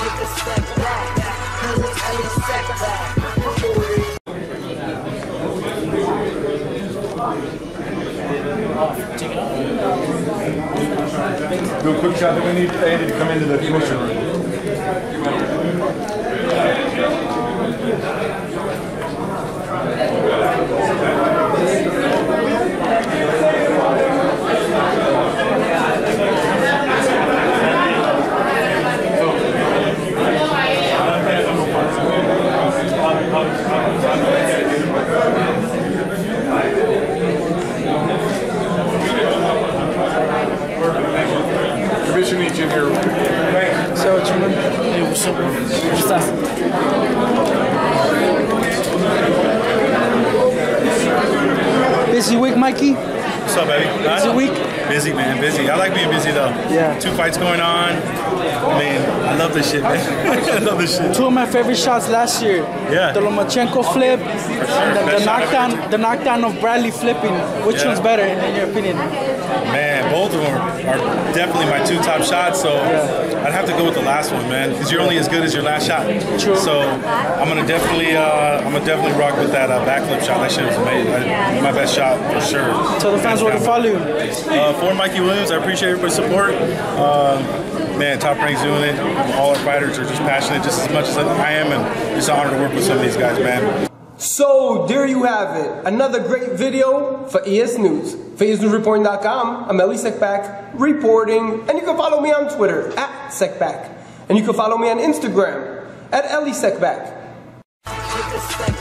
take a step back, 'cause it's Ellie Sekback. Do a quick shot, then we need Andy to come into the commission room. Commission needs you in here. So, hey, what's up, bro? What's up? Busy week, Mikey? What's up, baby? Busy week? Busy, man. Busy. I like being busy, though. Yeah. 2 fights going on. I mean, I love this shit, man. I love this shit. 2 of my favorite shots last year. Yeah. The Lomachenko flip, and the knockdown of Bradley flipping. Which one's better, in your opinion? Man, both of them are definitely my 2 top shots, so I'd have to go with the last one, man, because you're only as good as your last shot. True. So I'm gonna definitely rock with that backflip shot. That shit was amazing. My best shot for sure. Tell the fans where to follow you. For Mikey Williams, I appreciate everybody's support. Man, Top Rank's doing it. All our fighters are just passionate just as much as I am, and it's an honor to work with some of these guys, man. So there you have it, another great video for ES News. For ESNewsReporting.com, I'm Ellie Sekback reporting, and you can follow me on Twitter @Sekback, and you can follow me on Instagram @Ellie Sekback.